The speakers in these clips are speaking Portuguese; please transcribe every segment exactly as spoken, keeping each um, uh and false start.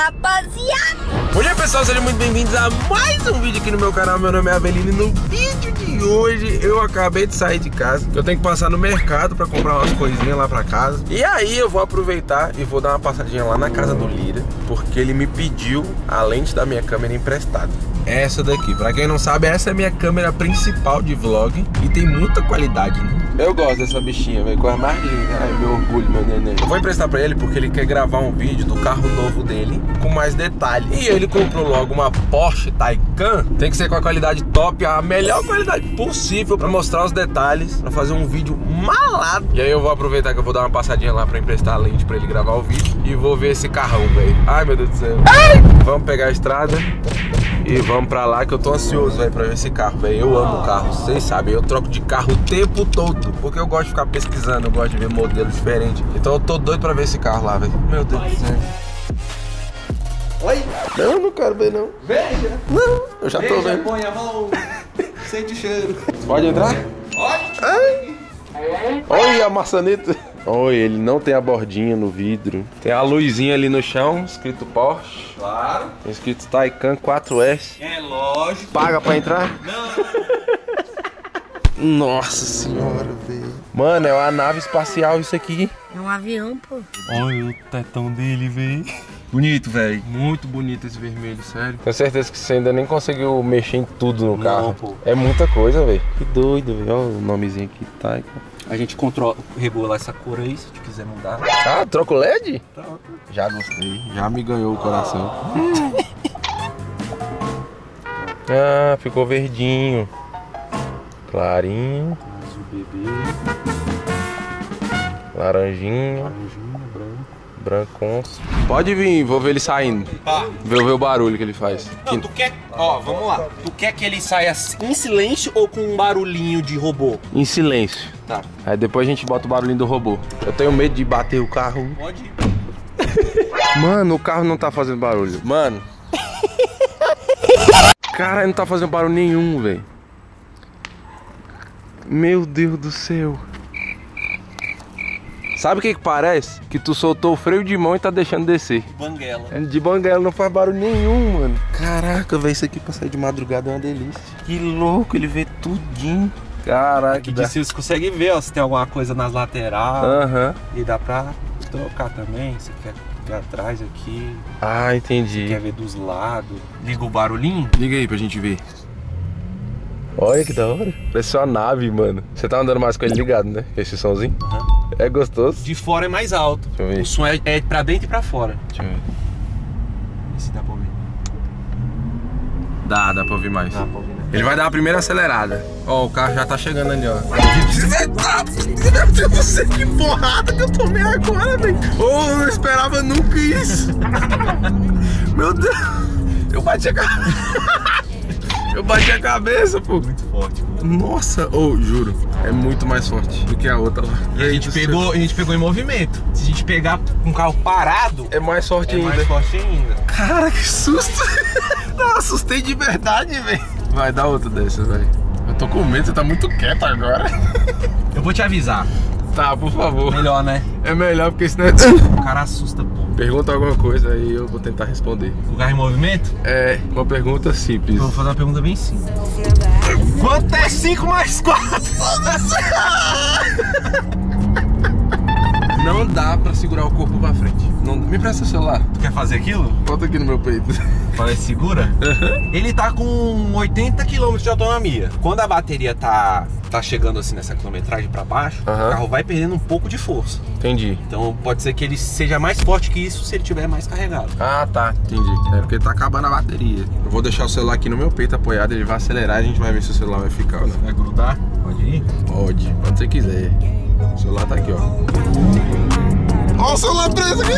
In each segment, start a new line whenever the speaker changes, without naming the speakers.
rapaziada!
Bom dia, pessoal, sejam muito bem-vindos a mais um vídeo aqui no meu canal. Meu nome é Avelino e no vídeo de hoje eu acabei de sair de casa. Eu tenho que passar no mercado pra comprar umas coisinhas lá pra casa. E aí eu vou aproveitar e vou dar uma passadinha lá na casa do Lira, porque ele me pediu a lente da minha câmera emprestada. Essa daqui, pra quem não sabe, essa é a minha câmera principal de vlog e tem muita qualidade, né? Eu gosto dessa bichinha, velho, coisa mais linda. Ai, meu orgulho, meu neném. Eu vou emprestar pra ele porque ele quer gravar um vídeo do carro novo dele com mais detalhe. E ele comprou logo uma Porsche Taycan. Tem que ser com a qualidade top, a melhor qualidade possível pra mostrar os detalhes, pra fazer um vídeo malado. E aí eu vou aproveitar que eu vou dar uma passadinha lá pra emprestar a lente pra ele gravar o vídeo e vou ver esse carrão, velho. Ai, meu Deus do céu. Ai! Vamos pegar a estrada e vamos pra lá que eu tô ansioso, velho, pra ver esse carro, velho. Eu amo o carro, vocês sabem, eu troco de carro o tempo todo, porque eu gosto de ficar pesquisando, eu gosto de ver modelos diferentes. Então eu tô doido pra ver esse carro lá, velho. Meu Deus do céu.
Oi?
Não, não quero ver, não.
Veja!
Não, eu já tô
Veja,
vendo.
põe a mão, sente o cheiro.
Pode entrar?
Pode!
Ai! Olha a maçaneta. Olha, ele não tem a bordinha no vidro. Tem a luzinha ali no chão, escrito Porsche.
Claro.
Tem escrito Taycan quatro S.
É lógico.
Paga pra entrar?
Não.
Nossa senhora, velho. Mano, é uma nave espacial isso aqui.
É um avião, pô.
Olha o tetão dele, velho. Bonito, velho. Muito bonito esse vermelho, sério. Tenho certeza que você ainda nem conseguiu mexer em tudo no
Não,
carro.
pô.
É muita coisa, velho. Que doido, velho. Olha o nomezinho aqui, Taycan.
A gente controla, regula essa cor aí, se tu quiser mudar.
Ah, troca o L E D?
Troca.
Já gostei. Já me ganhou o coração. Ah, ficou verdinho. Clarinho.
Azul bebê,
Laranjinha.
laranjinha, branco.
Brancons. Pode vir, vou ver ele saindo.
Tá.
Vou ver o barulho que ele faz.
Não, tu quer... Ó, vamos lá. Tu quer que ele saia em silêncio ou com um barulhinho de robô?
Em silêncio.
Tá.
Aí depois a gente bota o barulhinho do robô. Eu tenho medo de bater o carro.
Pode ir.
Mano, o carro não tá fazendo barulho. Mano. Caralho, não tá fazendo barulho nenhum, velho. Meu Deus do céu. Sabe o que que parece? Que tu soltou o freio de mão e tá deixando descer.
Banguela.
De banguela não faz barulho nenhum, mano. Caraca, velho, isso aqui pra sair de madrugada é uma delícia. Que louco, ele vê tudinho. Caraca.
Aqui
dá...
de cima você consegue ver, ó, se tem alguma coisa nas laterais.
Aham.
E dá pra trocar também, se quer ver atrás aqui,
Ah, entendi.
quer ver dos lados. Liga o barulhinho.
Liga aí pra gente ver. Olha que da hora. Parece uma nave, mano. Você tá andando mais com ele ligado, né? Esse somzinho.
Uhum.
É gostoso.
De fora é mais alto.
Deixa eu ver.
O som é, é pra dentro e pra fora.
Deixa eu ver.
Vê se dá pra ouvir.
Dá, dá pra ouvir mais.
Dá pra ouvir, né?
Ele vai dar a primeira acelerada. Ó, o carro já tá chegando ali, ó. Você, que porrada que eu tomei agora, velho. Oh, eu não esperava nunca isso. Meu Deus. Eu bati a cabeça. Eu bati a cabeça, pô.
Muito forte, pô.
Nossa, oh, juro. É muito mais forte do que a outra lá.
E a gente, pegou, a gente pegou em movimento. Se a gente pegar com o carro parado,
É mais forte
é
ainda.
mais forte ainda.
Cara, que susto. Não, assustei de verdade, velho. Vai, dá outra dessas, velho. Eu tô com medo, você tá muito quieto agora.
Eu vou te avisar.
Tá, por favor.
Melhor, né?
É melhor porque senão...
O cara assusta, pô.
Pergunta alguma coisa aí eu vou tentar responder.
O carro em movimento?
É, uma pergunta simples.
Eu vou fazer uma pergunta bem simples. Quanto é cinco mais quatro?
Não dá pra segurar o corpo pra frente. Não... Me presta o celular.
Tu quer fazer aquilo?
Bota aqui no meu peito.
Falei, segura? Ele tá com oitenta quilômetros de autonomia. Quando a bateria tá, tá chegando assim nessa quilometragem pra baixo,
Aham.
o carro vai perdendo um pouco de força.
Entendi.
Então pode ser que ele seja mais forte que isso se ele tiver mais carregado.
Ah, tá. Entendi. É porque tá acabando a bateria. Eu vou deixar o celular aqui no meu peito apoiado, ele vai acelerar e a gente vai ver se o celular vai ficar ou não.
Vai grudar? Pode ir?
Pode, quando você quiser. O celular tá aqui, ó. Ó o celular preso aqui!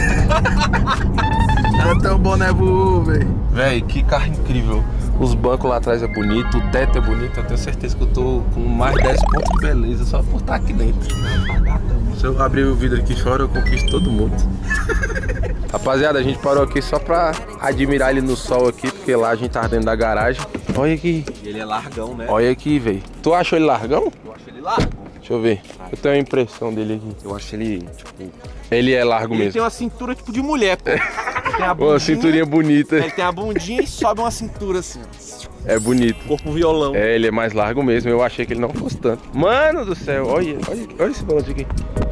Até o boné voou, velho. Véi, que carro incrível. Os bancos lá atrás é bonito, o teto é bonito. Eu tenho certeza que eu tô com mais dez pontos de beleza só por estar aqui dentro. Se eu abrir o vidro aqui fora, eu conquisto todo mundo. Rapaziada, a gente parou aqui só pra admirar ele no sol aqui, porque lá a gente tava dentro da garagem. Olha aqui.
Ele é largão, né?
Olha aqui, velho. Tu achou ele largão?
Eu acho ele largo.
Deixa eu ver. Eu tenho a impressão dele aqui.
Eu acho ele, tipo...
Ele é largo
Ele
mesmo.
tem uma cintura tipo de mulher, pô. tem a
Pô,
bundinha,
cinturinha bonita.
ele tem a bundinha e sobe uma cintura assim.
É bonito.
Corpo violão.
É, ele é mais largo mesmo. Eu achei que ele não fosse tanto. Mano do céu, olha, olha, olha esse volante aqui.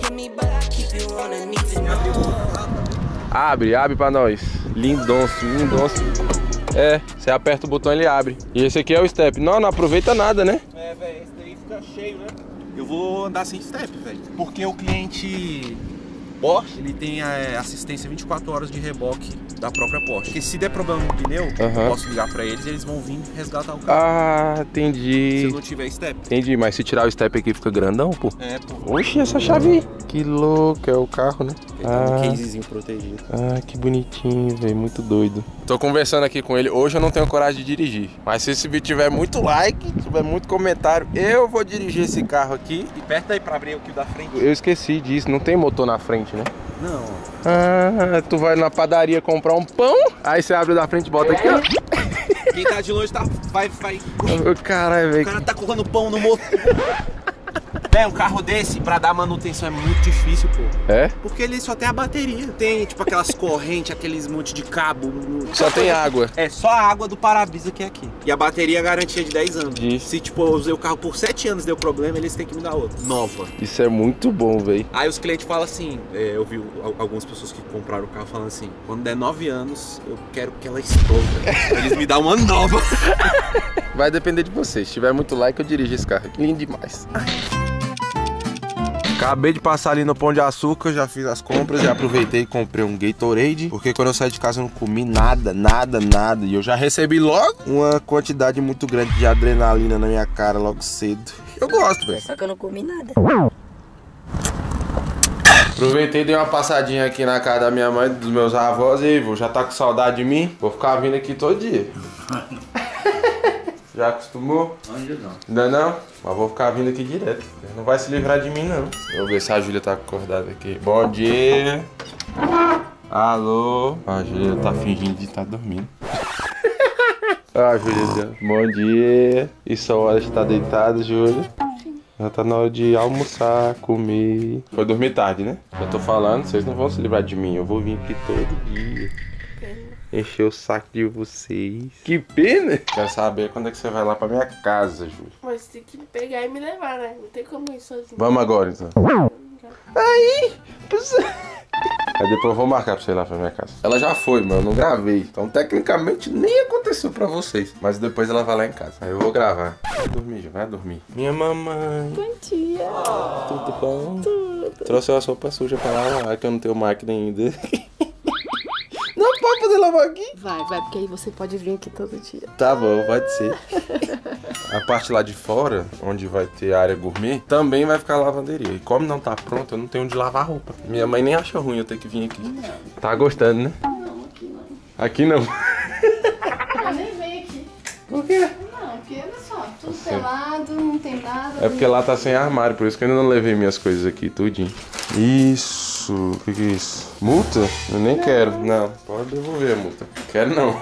Abre, abre pra nós. Lindonço, lindonço. É, você aperta o botão e ele abre. E esse aqui é o step. Não, não aproveita nada, né?
É, velho, esse daí fica cheio, né? Eu vou andar sem step, velho. Porque o cliente Porsche, ele tem a assistência vinte e quatro horas de reboque da própria Porsche. Porque se der problema no pneu, uhum. eu posso ligar pra eles e eles vão vir resgatar o carro.
Ah, entendi.
Se não tiver step.
Entendi, mas se tirar o step aqui fica grandão, pô.
É, pô.
Oxi, essa chave. Que louco, é o carro, né?
Ele tá ah. um casezinho protegido.
Ah, que bonitinho, velho, muito doido. Tô conversando aqui com ele. Hoje eu não tenho coragem de dirigir. Mas se esse vídeo tiver muito like, tiver muito comentário, eu vou dirigir esse carro aqui.
E aperta aí pra abrir o que da frente.
Eu esqueci disso, não tem motor na frente, né?
Não.
Ah, tu vai na padaria comprar um pão, aí você abre da frente e bota aqui, ó.
Quem tá de longe tá, vai, vai.
Caralho, velho.
O cara tá colocando pão no motor. É, um carro desse, pra dar manutenção é muito difícil, pô.
É?
Porque ele só tem a bateria. Tem, tipo, aquelas correntes, aqueles monte de cabo.
Só tem água.
É, só a água do para-brisa que é aqui. E a bateria é garantia de dez anos.
Isso.
Se, tipo, eu usei o carro por sete anos e deu problema, eles têm que me dar outra. Nova.
Isso é muito bom, velho.
Aí os clientes falam assim, é, eu vi algumas pessoas que compraram o carro falando assim, quando der nove anos, eu quero que ela exploda. Eles me dão uma nova.
Vai depender de você. Se tiver muito like, eu dirijo esse carro aqui. Lindo demais. Acabei de passar ali no Pão de Açúcar, já fiz as compras, já aproveitei e comprei um Gatorade, porque quando eu saí de casa eu não comi nada, nada, nada. E eu já recebi logo uma quantidade muito grande de adrenalina na minha cara logo cedo. Eu gosto, velho.
Só que eu não comi nada.
Aproveitei e dei uma passadinha aqui na casa da minha mãe, dos meus avós. E aí, vô, já tá com saudade de mim? Vou ficar vindo aqui todo dia. Já acostumou?
Ainda não.
Ainda não? Mas vou ficar vindo aqui direto. Não vai se livrar de mim, não. Vou ver se a Júlia tá acordada aqui. Bom dia. Alô. A Júlia tá fingindo de estar dormindo. Ah, Júlia. Bom dia. Isso é hora de estar deitada, Júlia? Já tá na hora de almoçar, comer. Foi dormir tarde, né? Eu tô falando, vocês não vão se livrar de mim. Eu vou vir aqui todo dia. Encher o saco de vocês. Que pena! Quero saber quando é que você vai lá pra minha casa, Júlia.
Mas tem que pegar e me levar, né? Não tem como ir sozinho.
Vamos agora, então. Aí! Aí depois eu vou marcar pra você ir lá pra minha casa. Ela já foi, mano, eu não gravei. Então tecnicamente nem aconteceu pra vocês. Mas depois ela vai lá em casa. Aí eu vou gravar. Vai dormir, já vai dormir. Minha mamãe.
Bom dia.
Tudo bom?
Tudo.
Trouxe uma sopa suja pra lavar, que eu não tenho máquina ainda. Não pode poder lavar aqui?
Vai, vai, porque aí você pode vir aqui todo dia.
Tá bom, pode ser. A parte lá de fora, onde vai ter a área gourmet, também vai ficar a lavanderia. E como não tá pronto, eu não tenho onde lavar roupa. Minha mãe nem acha ruim eu ter que vir aqui. Não. Tá gostando, né?
Não, aqui não.
Aqui não.
Eu nem venho aqui.
Por quê?
Não, porque olha só, tudo assim. Pelado, não tem nada.
É porque lá tá sem armário, por isso que eu ainda não levei minhas coisas aqui, tudinho. Isso. O que que é isso? Multa? Eu nem não. quero. Não, pode devolver a multa. Quero não.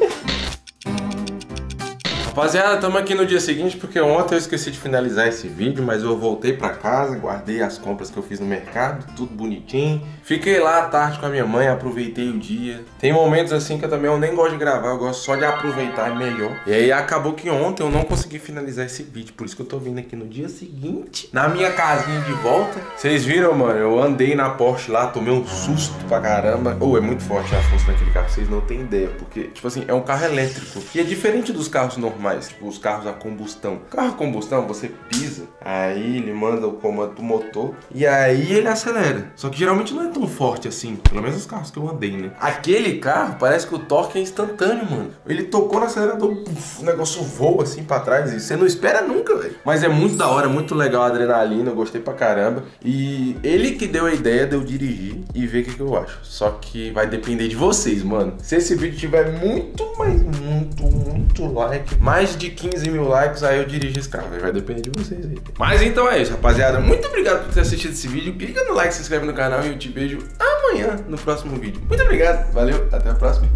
Rapaziada, estamos aqui no dia seguinte porque ontem eu esqueci de finalizar esse vídeo, mas eu voltei pra casa, guardei as compras que eu fiz no mercado, tudo bonitinho. Fiquei lá à tarde com a minha mãe, aproveitei o dia. Tem momentos assim que eu também eu nem gosto de gravar, eu gosto só de aproveitar melhor. E aí acabou que ontem eu não consegui finalizar esse vídeo, por isso que eu tô vindo aqui no dia seguinte, na minha casinha de volta. Vocês viram, mano, eu andei na Porsche lá, tomei um susto pra caramba. Ou oh, é muito forte a força daquele carro, vocês não tem ideia, porque, tipo assim, é um carro elétrico. E é diferente dos carros normais. Tipo os carros a combustão. Carro a combustão, você pisa, aí ele manda o comando do motor e aí ele acelera. Só que geralmente não é tão forte assim, pelo menos os carros que eu andei, né? Aquele carro parece que o torque é instantâneo, mano. Ele tocou no acelerador, puff, o negócio voa assim pra trás e você não espera nunca, velho. Mas é muito da hora, muito legal a adrenalina, eu gostei pra caramba. E ele que deu a ideia de eu dirigir e ver o que, que eu acho. Só que vai depender de vocês, mano. Se esse vídeo tiver muito, mas muito, muito like, mais de quinze mil likes, aí eu dirijo esse carro. Vai depender de vocês aí. Mas então é isso, rapaziada. Muito obrigado por ter assistido esse vídeo. Clica no like, se inscreve no canal e eu te vejo amanhã no próximo vídeo. Muito obrigado, valeu, até a próxima.